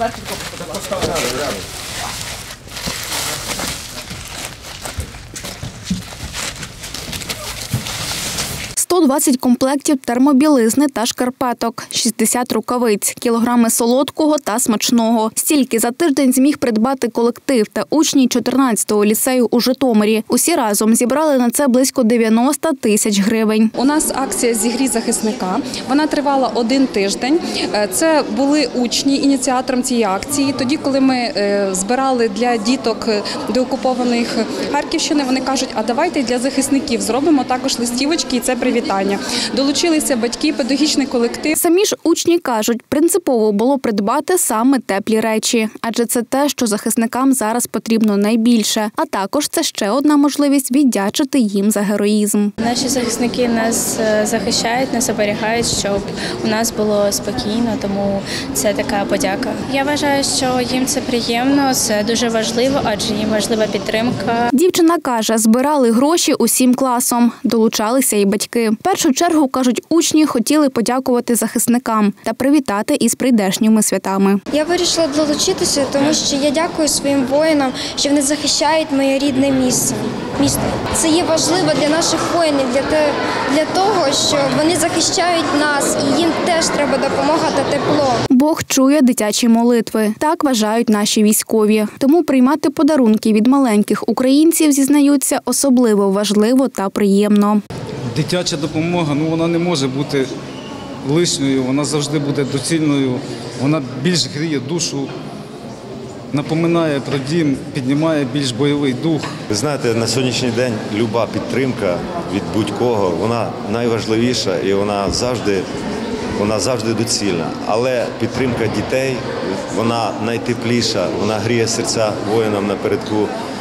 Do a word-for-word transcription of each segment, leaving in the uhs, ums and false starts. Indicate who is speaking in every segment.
Speaker 1: сто двадцять комплектів термобілизни та шкарпеток, шістдесят рукавиць, кілограми солодкого та смачного. Стільки за тиждень зміг придбати колектив та учні чотирнадцятого ліцею у Житомирі. Усі разом зібрали на це близько дев'яносто тисяч гривень.
Speaker 2: У нас акція «Зігрій захисника». Вона тривала один тиждень. Це були учні ініціатором цієї акції. Тоді, коли ми збирали для діток деокупованих Харківщини, вони кажуть, а давайте для захисників зробимо також листівочки і це привітання. Долучилися батьки, педагогічний колектив.
Speaker 1: Самі ж учні кажуть, принципово було придбати саме теплі речі, адже це те, що захисникам зараз потрібно найбільше. А також це ще одна можливість віддячити їм за героїзм.
Speaker 3: Наші захисники нас захищають, нас оберігають, щоб у нас було спокійно, тому це така подяка. Я вважаю, що їм це приємно, це дуже важливо, адже їм важлива підтримка.
Speaker 1: Дівчина каже, збирали гроші усім класом, долучалися і батьки. В першу чергу, кажуть, учні хотіли подякувати захисникам та привітати із прийдешніми святами.
Speaker 4: Я вирішила долучитися, тому що я дякую своїм воїнам, що вони захищають моє рідне місце. місто. Це є важливо для наших воїнів, для, те, для того, що вони захищають нас і їм теж треба допомога та тепло.
Speaker 1: Бог чує дитячі молитви. Так вважають наші військові. Тому приймати подарунки від маленьких українців, зізнаються, особливо важливо та приємно.
Speaker 5: Дитяча допомога, ну вона не може бути лишньою, вона завжди буде доцільною, вона більш гріє душу, напоминає про дім, піднімає більш бойовий дух.
Speaker 6: Ви знаєте, на сьогоднішній день люба підтримка від будь-кого, вона найважливіша і вона завжди, вона завжди доцільна. Але підтримка дітей, вона найтепліша, вона гріє серця воїнам напередку.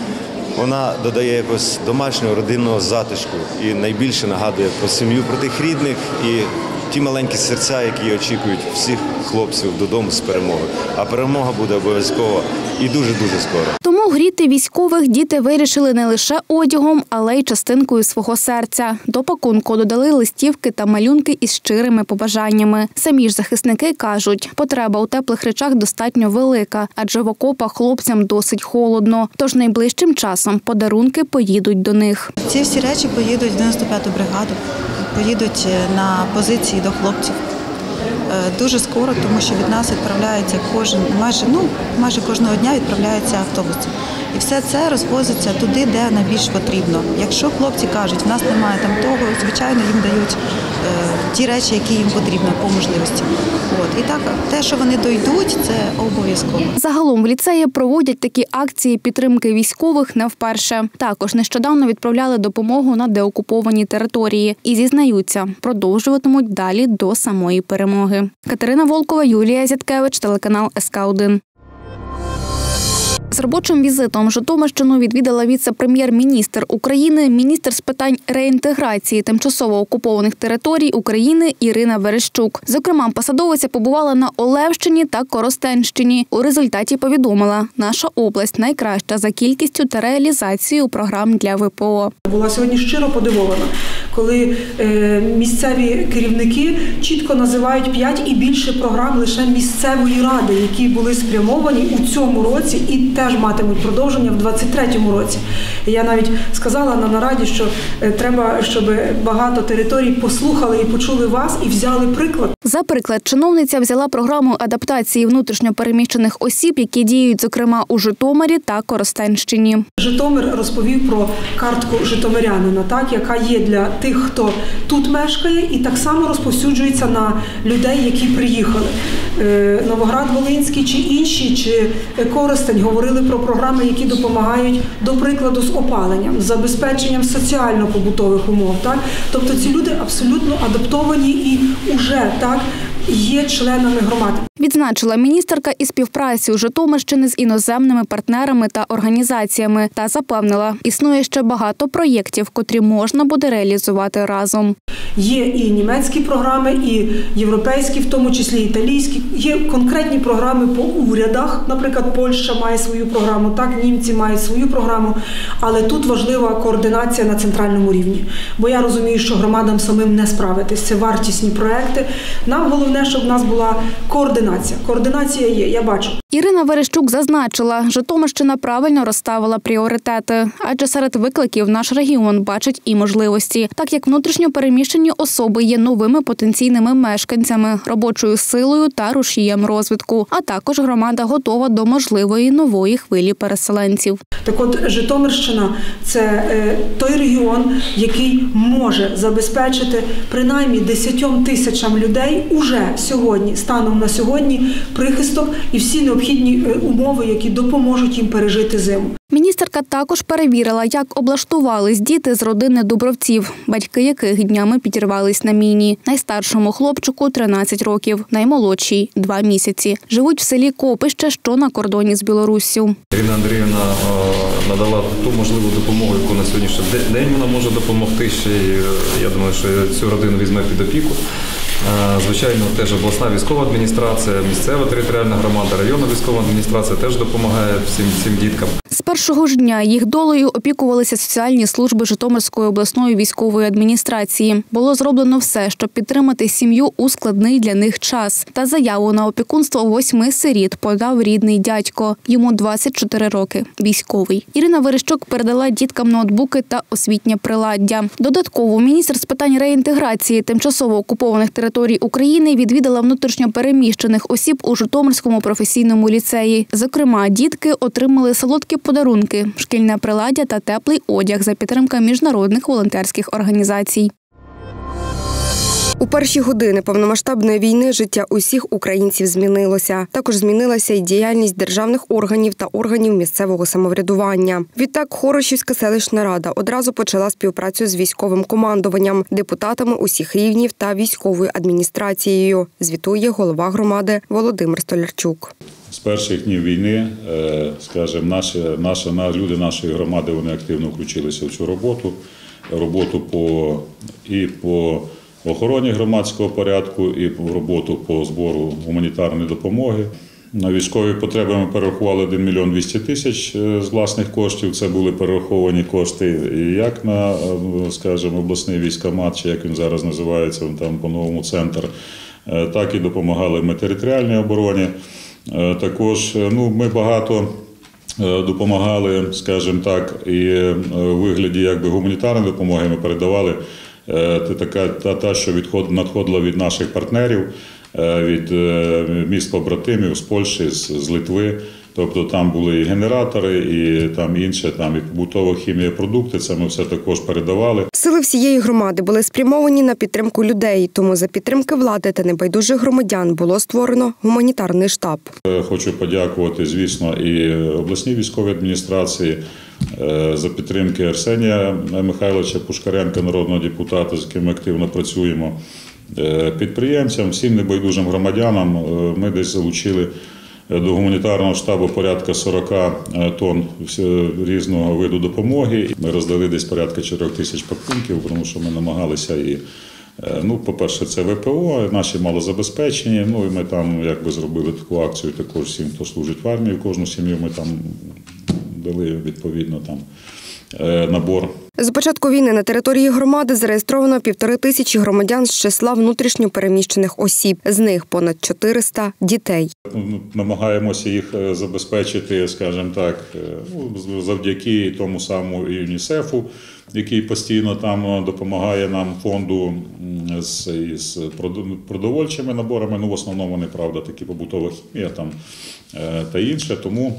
Speaker 6: Вона додає якось домашнього родинного затишку і найбільше нагадує про сім'ю, про тих рідних і ті маленькі серця, які очікують всіх хлопців додому з перемоги. А перемога буде обов'язково і дуже-дуже скоро.
Speaker 1: Тому гріти військових діти вирішили не лише одягом, але й частинкою свого серця. До пакунку додали листівки та малюнки із щирими побажаннями. Самі ж захисники кажуть, потреба у теплих речах достатньо велика, адже в окопах хлопцям досить холодно. Тож найближчим часом подарунки поїдуть до них.
Speaker 7: Ці всі речі поїдуть в дев'яносто п'яту бригаду, поїдуть на позиції до хлопців. Дуже скоро, тому що від нас відправляється кожен, майже, ну, майже кожного дня відправляється автобус. І все це розвозиться туди, де найбільш потрібно. Якщо хлопці кажуть, в нас немає там того, звичайно, їм дають е, ті речі, які їм потрібно по можливості. От. І так, те, що вони дойдуть, це обов'язково.
Speaker 1: Загалом в ліцеї проводять такі акції підтримки військових не вперше. Також нещодавно відправляли допомогу на деокуповані території. І зізнаються, продовжуватимуть далі до самої перемоги. Катерина Волкова, Юлія Зяткевич, телеканал ес ка один. З робочим візитом Житомирщину відвідала віце-прем'єр-міністр України, міністр з питань реінтеграції тимчасово окупованих територій України Ірина Верещук. Зокрема, посадовиця побувала на Олевщині та Коростенщині. У результаті повідомила, наша область найкраща за кількістю та реалізацією програм для ве пе о.
Speaker 8: Була сьогодні щиро подивована, коли е, місцеві керівники чітко називають п'ять і більше програм лише місцевої ради, які були спрямовані у цьому році і теж матимуть продовження в двадцять третьому році. Я навіть сказала на нараді, що треба, щоб багато територій послухали і почули вас і взяли приклад.
Speaker 1: За приклад, чиновниця взяла програму адаптації внутрішньопереміщених осіб, які діють, зокрема, у Житомирі та Коростенщині.
Speaker 8: Житомир розповів про картку житомирянина, так, яка є для тих, хто тут мешкає, і так само розповсюджується на людей, які приїхали. Новоград-Волинський чи інші, чи Коростень говорили про програми, які допомагають, до прикладу, з опаленням, з забезпеченням соціально-побутових умов. Так? Тобто ці люди абсолютно адаптовані і вже так, є членами громади.
Speaker 1: Відзначила міністерка і співпрацю Житомирщини з іноземними партнерами та організаціями та запевнила, існує ще багато проєктів, котрі можна буде реалізувати разом.
Speaker 8: Є і німецькі програми, і європейські, в тому числі італійські. Є конкретні програми по урядах. Наприклад, Польща має свою програму, так, німці мають свою програму. Але тут важлива координація на центральному рівні. Бо я розумію, що громадам самим не справитись. Це вартісні проекти. Нам головне, щоб в нас була координація. Координація є, я бачу.
Speaker 1: Ірина Верещук зазначила, Житомирщина правильно розставила пріоритети, адже серед викликів наш регіон бачить і можливості, так як внутрішньо переміщені особи є новими потенційними мешканцями, робочою силою та рушієм розвитку, а також громада готова до можливої нової хвилі переселенців.
Speaker 8: Так от Житомирщина – це е, той регіон, який може забезпечити принаймні десятьом тисячам людей уже сьогодні, станом на сьогодні, прихисток і всі необхідні умови, які допоможуть їм пережити зиму.
Speaker 1: Міністерка також перевірила, як облаштувались діти з родини Дубровців, батьки яких днями підірвались на міні. Найстаршому хлопчику – тринадцять років, наймолодшій – два місяці. Живуть в селі Копище, що на кордоні з Білоруссю.
Speaker 9: Ірина Андріївна надала ту можливу допомогу, яку на сьогоднішній день вона може допомогти. Ще я думаю, що цю родину візьме під опіку. Звичайно, теж обласна військова адміністрація, місцева територіальна громада, районна військова адміністрація теж допомагає всім цим діткам.
Speaker 1: З першого ж дня їх долею опікувалися соціальні служби Житомирської обласної військової адміністрації. Було зроблено все, щоб підтримати сім'ю у складний для них час. Та заяву на опікунство восьми сиріт подав рідний дядько. Йому двадцять чотири роки. Військовий. Ірина Верещук передала діткам ноутбуки та освітнє приладдя. Додатково міністр з питань реінтеграції тимчасово окупованих територій України відвідала внутрішньо переміщених осіб у Житомирському професійному ліцеї. Зокрема, дітки отримали солодкі подарунки, шкільне приладдя та теплий одяг за підтримки міжнародних волонтерських організацій.
Speaker 10: У перші години повномасштабної війни життя усіх українців змінилося. Також змінилася й діяльність державних органів та органів місцевого самоврядування. Відтак Хорошівська селищна рада одразу почала співпрацю з військовим командуванням, депутатами усіх рівнів та військовою адміністрацією, звітує голова громади Володимир Столярчук.
Speaker 11: З перших днів війни, скажімо, наші, наші, люди нашої громади вони активно включилися в цю роботу. Роботу по, і по охороні громадського порядку, і по роботу по збору гуманітарної допомоги. На військові потреби ми перерахували один мільйон двісті тисяч з власних коштів. Це були перераховані кошти як на, скажімо, обласний військкомат, чи як він зараз називається, там по-новому центр, так і допомагали ми територіальній обороні. Також ну, ми багато допомагали, скажімо так, і у вигляді якби гуманітарної допомоги ми передавали така та, та що відход, надходила від наших партнерів, від міст побратимів з Польщі, з, з Литви. Тобто там були і генератори, і там інше, там і побутова хімія, продукти, це ми все також передавали.
Speaker 10: Сили всієї громади були спрямовані на підтримку людей, тому за підтримки влади та небайдужих громадян було створено гуманітарний штаб. Хочу
Speaker 11: подякувати, звісно, і обласній військовій адміністрації за підтримки Арсенія Михайловича Пушкаренка, народного депутата, з яким ми активно працюємо, підприємцям, всім небайдужим громадянам. Ми десь залучили до гуманітарного штабу порядка сорок тонн різного виду допомоги. Ми роздали десь порядка чотирьох тисяч пакунків, тому що ми намагалися і, ну, по-перше, це ВПО, наші малозабезпечені, ну, і ми там якби зробили таку акцію також всім, хто служить в армії, кожну сім'ю ми там дали відповідно там набор.
Speaker 10: З початку війни на території громади зареєстровано півтори тисячі громадян з числа внутрішньо переміщених осіб. З них понад чотириста – дітей.
Speaker 11: Намагаємося їх забезпечити, скажімо так, завдяки тому самому ЮНІСЕФу, який постійно там допомагає нам фонду з, з продовольчими наборами. Ну, в основному вони, правда, такі побутова хімія там та інше. Тому,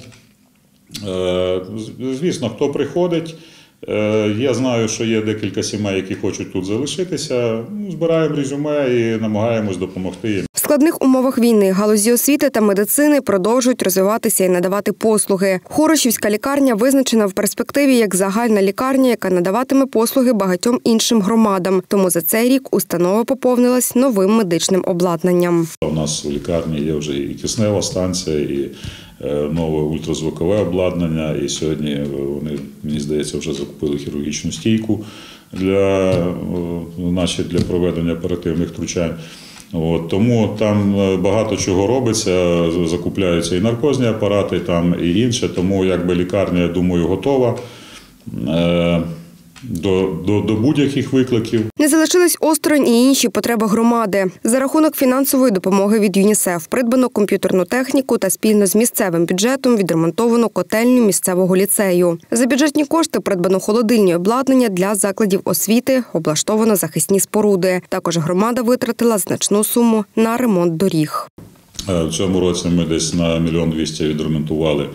Speaker 11: звісно, хто приходить, я знаю, що є декілька сімей, які хочуть тут залишитися. Збираємо резюме і намагаємось допомогти їм.
Speaker 10: В складних умовах війни галузі освіти та медицини продовжують розвиватися і надавати послуги. Хорошівська лікарня визначена в перспективі як загальна лікарня, яка надаватиме послуги багатьом іншим громадам. Тому за цей рік установа поповнилась новим медичним обладнанням.
Speaker 11: У нас у лікарні є вже і киснева станція, і нове ультразвукове обладнання. І сьогодні вони, мені здається, вже закупили хірургічну стійку для, наші, для проведення оперативних втручань. От, тому там багато чого робиться, закупляються і наркозні апарати, там і інше, тому якби лікарня, я думаю, готова. до, до, до будь-яких викликів.
Speaker 10: Не залишились осторонь і інші потреби громади. За рахунок фінансової допомоги від ЮНІСЕФ придбано комп'ютерну техніку та спільно з місцевим бюджетом відремонтовано котельню місцевого ліцею. За бюджетні кошти придбано холодильні обладнання для закладів освіти, облаштовано захисні споруди. Також громада витратила значну суму на ремонт доріг.
Speaker 11: В цьому році ми десь на мільйон двісті відремонтували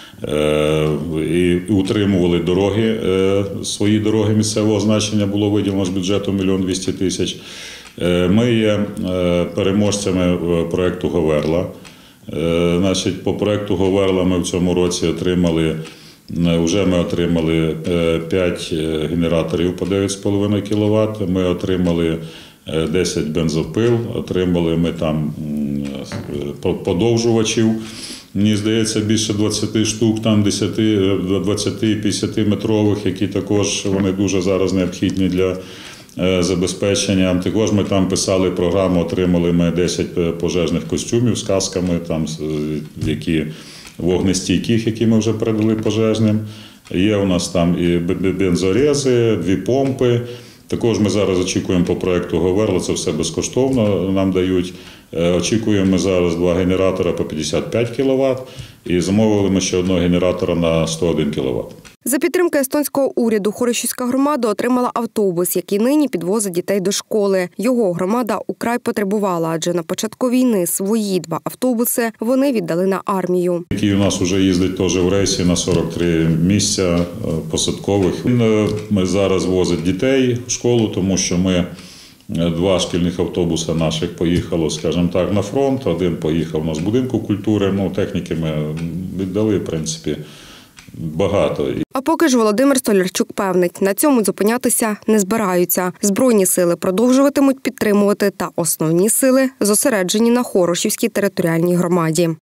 Speaker 11: і утримували дороги, свої дороги місцевого значення було виділено з бюджету мільйон двісті тисяч. Ми є переможцями проєкту «Говерла». Значить, по проєкту «Говерла» ми в цьому році отримали, вже ми отримали п'ять генераторів по дев'ять з половиною кіловат, ми отримали десять бензопил, отримали ми там подовжувачів. Мені здається, більше двадцяти штук, там двадцяти-п'ятдесятиметрових, які також вони дуже зараз необхідні для забезпечення. Також ми там писали програму, отримали ми десять пожежних костюмів з касками, там, які вогнестійких, які ми вже передали пожежним. Є у нас там і бензорези, дві помпи. Також ми зараз очікуємо по проєкту «Говерла», це все безкоштовно нам дають. Очікуємо ми зараз два генератора по п'ятдесят п'ять кіловат і замовили ми ще одного генератора на сто один кіловат.
Speaker 10: За підтримки естонського уряду Хорощівська громада отримала автобус, який нині підвозить дітей до школи. Його громада украй потребувала, адже на початку війни свої два автобуси вони віддали на армію.
Speaker 11: Який у нас вже їздить теж в рейсі на сорок три місця посадкових. Він зараз возить дітей в школу, тому що ми два шкільних автобуси наших поїхало, скажімо так, на фронт. Один поїхав у нас з будинку культури. Ну, техніки ми віддали, в принципі, багато.
Speaker 10: А поки ж Володимир Столярчук певнить, на цьому зупинятися не збираються. Збройні сили продовжуватимуть підтримувати, та основні сили зосереджені на Хорошівській територіальній громаді.